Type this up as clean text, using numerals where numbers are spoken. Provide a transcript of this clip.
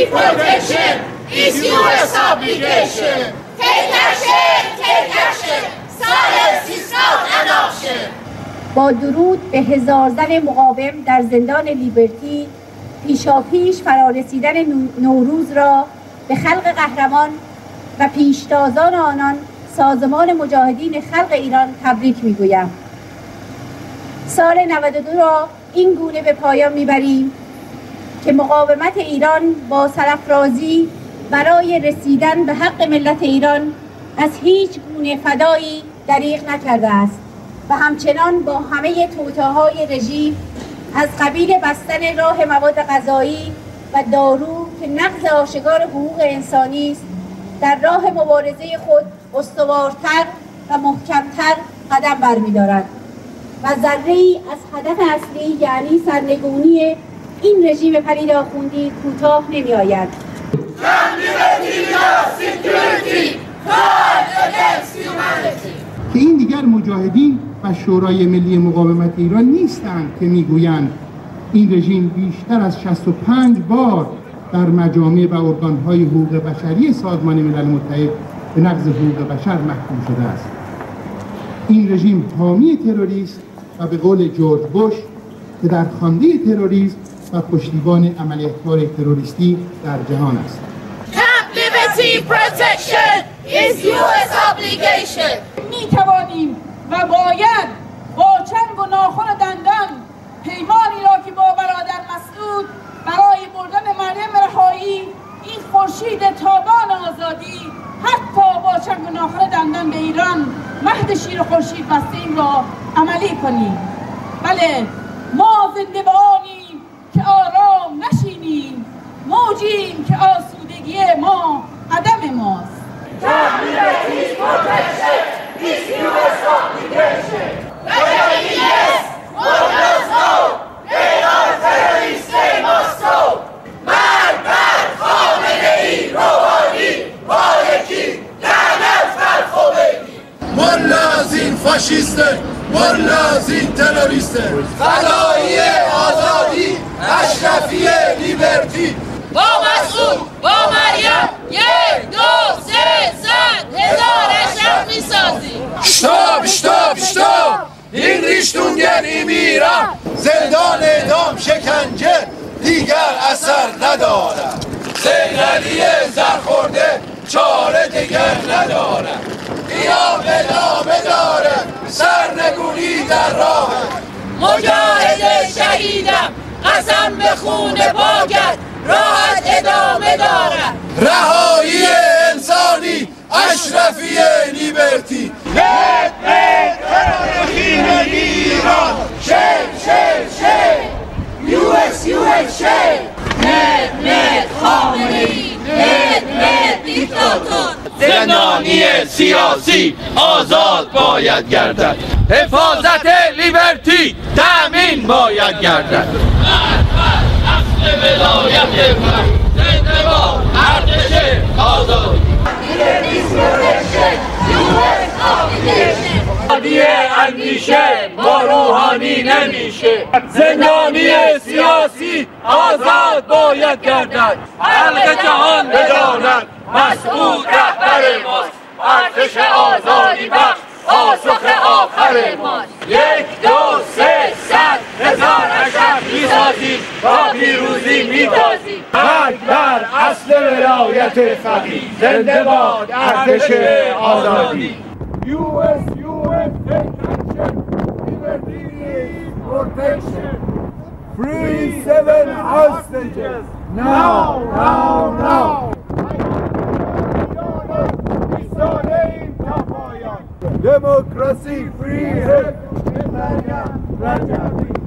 protection is US obligation. Take action, take action. Silence is not an option. با درود به هزار زن مقاوم در زندان لیبرتی، پیشاپیش فرارسیدن نوروز را به خلق قهرمان و پیشتازان آنان سازمان مجاهدین خلق ایران تبریک میگویم. سال 92 را این گونه به پایان میبریم که مقاومت ایران با سرافرازی برای رسیدن به حق ملت ایران از هیچ گونه فدایی دریغ نکرده است و همچنان با همه توطئه‌های رژیم از قبیل بستن راه مواد غذایی و دارو که نقض آشکار حقوق انسانی است در راه مبارزه خود استوارتر و محکمتر قدم برمی‌دارد و ذره‌ای از هدف اصلی یعنی سرنگونی این رژیم پلید آخوندی کوتاه نمی‌آید. که این دیگر مجاهدین و شورای ملی مقاومت ایران نیستند که میگویند این رژیم بیشتر از 65 بار در مجامع و ارگان‌های حقوق بشری سازمان ملل متحد به نقض حقوق بشر محکوم شده است. این رژیم حامی تروریست و به قول جورج بوش که در خوانده تروریسم و پشتیبان عملیات‌های تروریستی در جهان است. Liberty protection is US obligation. می توانیم و باید با چنگ و ناخن و دندان پیمانی را که با برادر مسعود برای بردن مریم رهایی این خورشید تابان آزادی حتی با چنگ و ناخن دندان به ایران مهد شیر خورشید بسته این را عملی کنیم. بله، ما زنده به آنیم که آرام نشینیم، موجیم که آسودگی ما عدم ماست. Liberty protection is US obligation. Yes, workers know they are terrorists, they must go. مرگ بر خامنه‌ای، روحانی، مالکی، لعنت بر خمینی. والا از این فاشیسته، والا از این تروریسته. فدایی آزادی، اشرفی لیبرتی. با مسعود، با مریم، 1 2 3 صد هزار اشرف میسازیم. شتاب این ریشتونگن ایران زندان اعدام شکنجه دیگر اثر ندارد. سیغلی زرخورده چاره دیگر ندارد. قیام ادامه دارد، سرنگونی در راه. مجاهد شهیدم قسم به خون پاکت راحت ادامه دارد. رهایی انسانی، اشرفی لیبرتی. ایران شیر US شیر نت خامنه‌ای نت دیکتاتور. زندانی سیاسی آزاد باید گردد، حفاظت لیبرتی تأمین باید گردد. اصل ولایت زنده باد ارتش آزادی. آزادی اندیشه با روحانی نمیشه. زندانی سیاسی آزاد باید گردد. خلق جهان بداند مسعود رهبر ماست. ارتش آزادی بخش پاسخ آخر ماست. 1 2 3 صد هزار اشرف میسازیم و پیروزی میتازیم. مرگ بر اصل ولایت فقیه، زنده باد ارتش آزادی. US take action. Liberty protection. Free 7 hostages. Now. Democracy, free, Rajab.